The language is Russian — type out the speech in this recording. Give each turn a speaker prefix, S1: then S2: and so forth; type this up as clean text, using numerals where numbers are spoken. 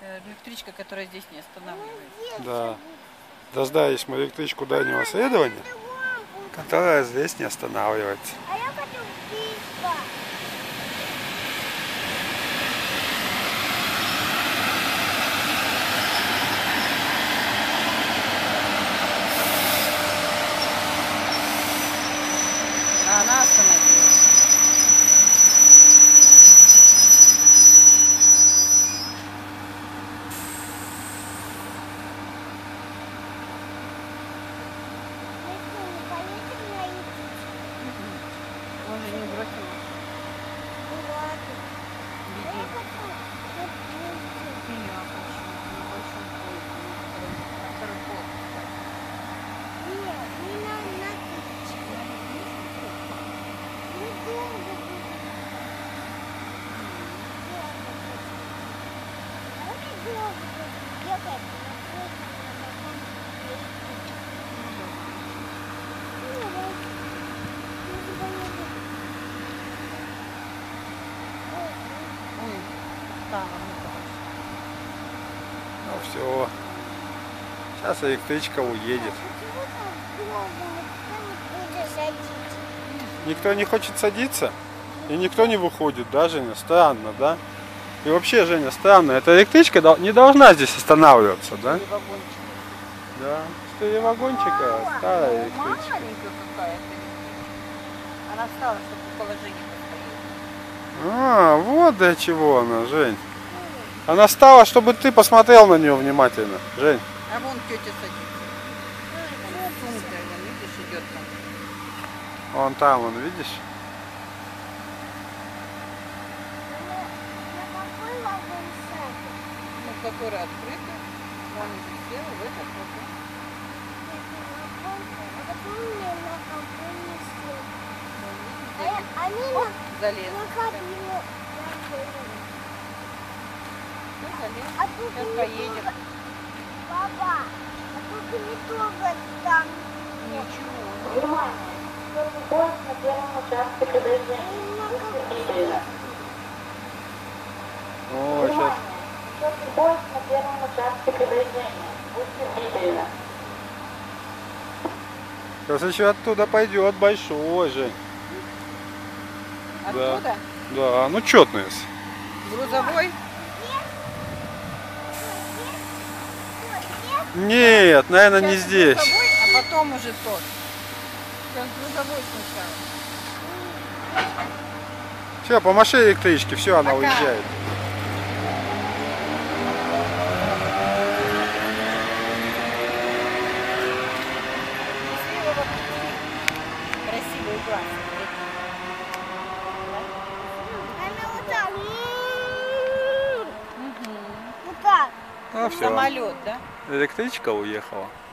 S1: Электричка, которая здесь не останавливается.
S2: Да. Дождались мы электричку дальнего следования, которая здесь не останавливается.
S3: А я хочу пиво.
S1: А она остановилась. Он же не бросил. Видео. Я хочу на большом поезде, на второй полке.
S3: Нет, не надо на птичке. Не долго будет. А очень долго будет бегать на поезде, на таком электричке.
S1: Ой, там,
S2: Ну все. Сейчас электричка уедет.
S3: Почему так долго никто не будет садиться?
S2: Никто не хочет садиться, и никто не выходит, да, Женя? Странно, да? И вообще, Женя, странно. Эта электричка не должна здесь останавливаться, да?
S1: или вагончик.
S2: Да. 4 вагончика, старая электричка.
S1: Маленькая какая-то. Она встала, чтобы в положении постоять.
S2: А, вот для чего она, Жень. Она встала, чтобы ты посмотрел на нее внимательно, Жень.
S1: А вон тетя садится. Вон сумка, вон, видишь, идет там.
S2: Вон там, вон, видишь?
S3: На какой вагон садик?
S1: Ну, который открытый. Вон уже села в этот вагон.
S3: А почему мне на какой не сел?
S1: Вон, видишь,
S3: Они
S1: залез.
S3: на кабину.
S1: Всё, залез.
S3: А тут
S1: Сейчас
S3: не
S1: поедем.
S3: трогать. Папа, а тут не трогать там.
S1: Ничего.
S4: Поезд на первом участке продолжения.
S2: О, сейчас.
S4: Поезд на первом участке продолжения. Будьте бдительны.
S2: Сейчас еще оттуда пойдет большой, Жень.
S1: Откуда?
S2: Да, ну четный.
S1: Грузовой?
S2: Нет, наверное, не
S1: Сейчас
S2: здесь.
S1: грузовой, а потом уже тот. Сейчас грузовой сначала.
S2: Все, помаши электричке, все, она
S1: Пока.
S2: уезжает.
S1: Счастливого пути. Красивый глаз.
S3: Она вот так.
S1: Угу.
S3: Вот так.
S2: А все,
S1: Самолет, да?
S2: электричка уехала.